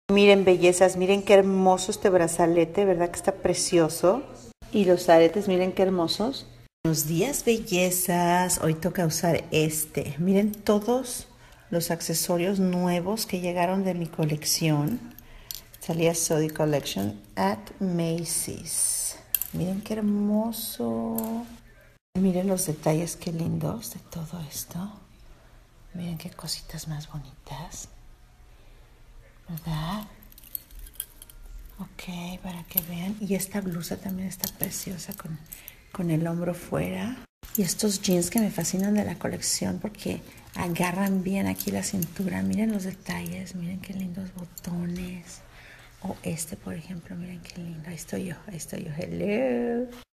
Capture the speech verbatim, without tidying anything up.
Miren, bellezas, miren qué hermoso este brazalete, ¿verdad que está precioso? Y los aretes, miren qué hermosos. Buenos días, bellezas. Hoy toca usar este. Miren todos los accesorios nuevos que llegaron de mi colección. Salía Sodi Collection at Macy's. Miren qué hermoso. Miren los detalles, qué lindos de todo esto. Miren qué cositas más bonitas, ¿verdad? Ok, para que vean. Y esta blusa también está preciosa con, con el hombro fuera. Y estos jeans que me fascinan de la colección porque agarran bien aquí la cintura. Miren los detalles, miren qué lindos botones. O este, por ejemplo, miren qué lindo. Ahí estoy yo, ahí estoy yo. Hello.